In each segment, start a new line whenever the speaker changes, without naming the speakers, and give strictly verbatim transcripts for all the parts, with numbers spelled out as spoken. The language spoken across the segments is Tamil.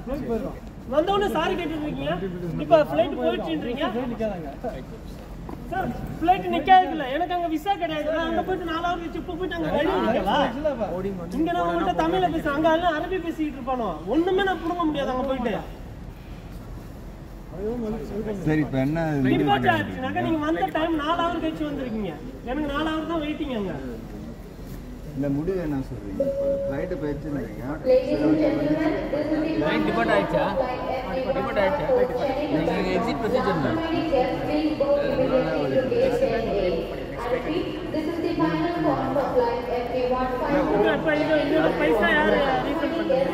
வந்தவொடனே சாரி கேட்டுட்டு இருக்கீங்க. இப்ப ஃளைட் போயிடுச்சுன்றீங்க. சார் ஃளைட் நிக்காதுல. எனக்கு அங்க விசா கிடையாது. நான் அங்க போயிட்டு நாலு ஹவர் வச்சு போயிட்டு அங்க வெளிய நிக்கவா? இங்க நான் உங்கள்ட்ட தமிழ்ல பேசுறேன். அங்க எல்லாம் அரபி பேசிட்டு இருப்பானோ. ஒண்ணுமே நான் புடுங்க முடியாது அங்க போயிட்டு.
சரி இப்ப என்ன
டிபார்ட் ஆச்சுனாக்க நீங்க வந்த டைம் நாலு ஹவர் கழிச்சு வந்திருக்கீங்க. எனக்கு நாலு ஹவர் தான் வெயிட்டிங் அங்க.
இந்த முடிவு என்ன சொல்றீங்க? ஃளைட் போயிடுச்சுன்றீங்க.
ஃளைட் டிபார்ட் ஆயிச்சா? டிபார்ட் ஆயிச்சா? நீங்க எக்ஸிட் ப்ரொசீஜர் தான்.
அப்ப இது இந்த பைசா யாரு ரீஃபண்ட் பண்றாங்க?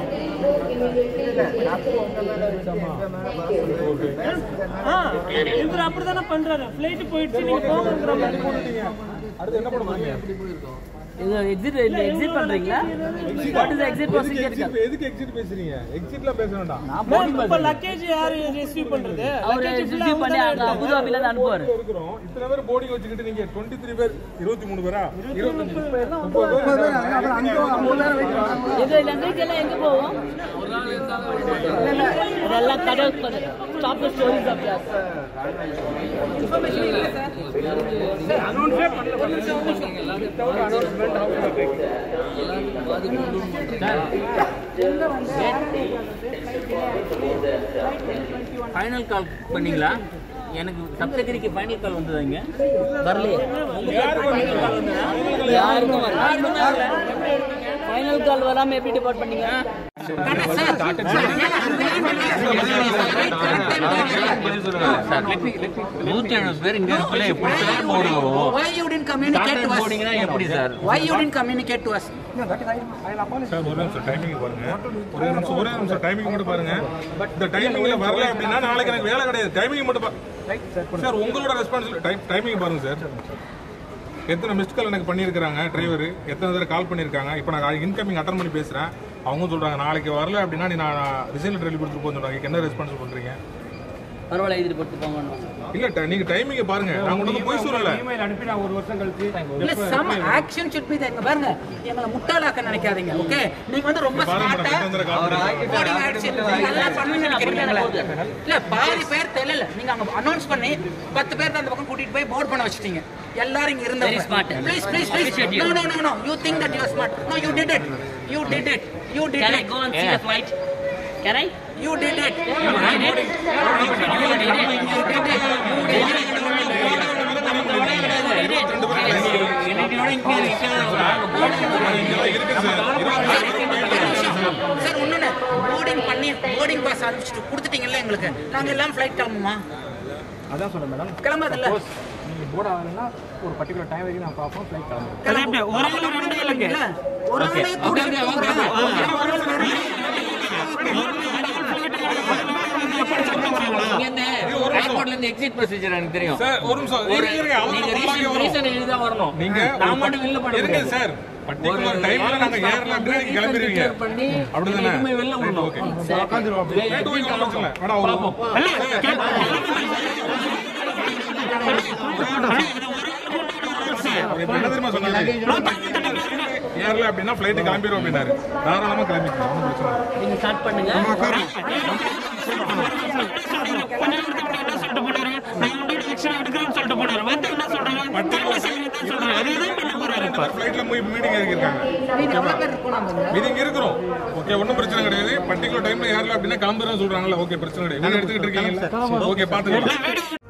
ஆ இவர் அப்படிதானே பண்றாரு. ஃளைட் போயிடுச்சு நீங்க போங்கங்கற மாதிரி போடுறீங்க.
அடுத்து என்ன பண்ணுவீங்க? எப்படி போயிருக்கோம்?
இது எக்ஸிட் எக்ஸிட் பண்றீங்களா? What is exit procedure?
எதுக்கு எக்ஸிட் பேசுறீங்க? எக்ஸிட்ல பேச வேண்டாம்.
இப்ப லக்கேஜ் யாரு ரிசீவ் பண்றது?
அவர் ரிசீவ் பண்ணி அபு தாபில இருந்து அனுப்புவாரு.
இருக்குறோம். இத்தனை பேர் போர்டிங் வச்சிட்டு நீங்க இருபத்தி மூணு பேர் இருபத்தி மூணு பேரா? இருபத்தி மூணு பேர் தான் முப்பது பேர். அப்புறம் அங்க மூணு நேரம் வெயிட் பண்ணாங்க.
இது லங்கேஜ் எல்லாம் எங்க போவோம்? ஒரு நாள் இருந்தாங்க. இதெல்லாம் கடை ஸ்டாப் தி ஸ்டோரிஸ் ஆஃப் யாஸ். இன்ஃபர்மேஷன் இல்ல சார். சார் அனௌன்ஸ்மே பண்ணல. ஒரு நிமிஷம் ஒரு நிமிஷம். Without announcement how to make it. எல்லாரும் பாதி கொண்டு சார் எங்க வந்து ஃபைனல் கால் பண்ணீங்களா? எனக்கு சப்தகிரிக்கு ஃபைனல் கால் வந்ததுங்க. வரலையே. ஃபைனல் கால் வந்ததா? யாருக்கும் வரல. ஃபைனல் கால் வராம எப்படி டிபார்ட் பண்ணீங்க? நூற்றி எழுபது பேர் இங்க இருக்கல. எப்படி சார் போடுவோம்?
Why you didn't communicate to us?
போடிங்கனா எப்படி sir?
Why you didn't communicate to us?
Sir ஒரு நிமிஷம் டைமிங் பாருங்க. ஒரு நிமிஷம் ஒரே நிமிஷம் டைமிங் மட்டும் பாருங்க. இந்த டைமிங்ல வரல அப்படினா நாளைக்கு எனக்கு வேலை கிடையாது. டைமிங் மட்டும் சார் உங்களோட ரெஸ்பான்சிபிலிட்டி. டைமிங் பாருங்க சார். எத்தனை மிஸ்ட் கால் எனக்கு பண்ணியிருக்காங்க டிரைவர், எத்தனை தடவை கால் பண்ணியிருக்காங்க. இப்போ நான் இன்கமிங் அட்டன் பண்ணி பேசுகிறேன். அவங்க சொல்கிறாங்க நாளைக்கு வரல அப்படின்னா நீ நான் ரிசல்ட் ரெடி கொடுத்துட்டு போன்னு சொல்கிறாங்க. என்ன ரெஸ்பான்ஸ் பண்ணுறீங்க?
பரவாயில்ல எழுதிட்டு போட்டு போங்க.
இல்ல நீங்க டைமிங் பாருங்க. நான் உங்களுக்கு போய் சொல்லல.
இமெயில் அனுப்பி நான் ஒரு வருஷம் கழிச்சு
இல்ல some action should be there. பாருங்க எங்களை முட்டாளாக்க நினைக்காதீங்க. ஓகே நீங்க வந்து ரொம்ப ஸ்மார்ட்டா கோடிங் ஆக்ஷன் எல்லாம் பண்ணுவீங்க நினைக்கிறீங்க. இல்ல பாதி பேர் தெரியல. நீங்க அங்க அனௌன்ஸ் பண்ணி பத்து பேர் அந்த பக்கம் கூட்டிட்டு போய் போர்ட் பண்ண வச்சிட்டீங்க. எல்லாரும் இங்க இருந்தவங்க. Please please please. No no no no. You think that you are smart. No you did it. You did it. You did it.
Can I go and see the flight? Can I?
You did it. You did it. You did it. Sir ஒண்ணு போர்டிங் பண்ணி போர்டிங் பாஸ் அனுப்பிச்சிட்டு கொடுத்துட்டீங்கல்ல எங்களுக்கு. நாங்க எல்லாம் ஃளைட் கிளம்புமா?
அதான் சொன்னேன் மேடம்.
கிளம்பாதல்ல.
நீங்க போர்ட் ஆகலன்னா ஒரு பர்టిక్యులர் டைம் வரைக்கும் நான் பாப்போம் ஃளைட் கிளம்பும்.
ஒரே ஒரு ரெண்டு இல்லங்க. ஒரு ஆளே கூட்டிட்டு
ஏர்போர்ட்ல இருந்து எக்ஸிட் ப்ரொசீஜர் எனக்கு தெரியும்
சார். ஒரு நிமிஷம் இருங்க. அவங்க
ரீசன் எழுதி தான் வரணும்.
நீங்க
நான் மட்டும் வெளில போட
இருங்க சார். பர்టిక్యులர் டைம்ல நாங்க ஏர்ல அப்படியே கிளம்பிடுவீங்க. அப்படிதானே?
நீங்க வெளில வரணும்.
ஓகே. உட்கார்ந்துருவோம். ரைட் போய் காமிச்சல. வாடா பாப்போம். இப்ப என்ன தெரியுமா சொன்னாங்க? ஏர்ல அப்படின்னா ஃளைட் கிளம்பிரும் அப்படினாரு. தாராளமா கிளம்பிக்கலாம். ஒண்ணும் பிரச்சனை இல்ல.
நீங்க ஸ்டார்ட் பண்ணுங்க.
ஃளைட்ல போய் மீட்டிங் இருக்காங்க. மீட்டிங் இருக்கிறோம். ஓகே ஒன்றும் பிரச்சனை கிடையாது. பர்టిక్యులர் டைம்ல ஏர்ல அப்படின்னா கிளம்புறேன்னு சொல்றாங்கல்ல. ஓகே பிரச்சனை கிடையாது. நீங்க எடுத்துக்கிட்டு இருக்கீங்க. ஓகே பாத்துக்கலாம்.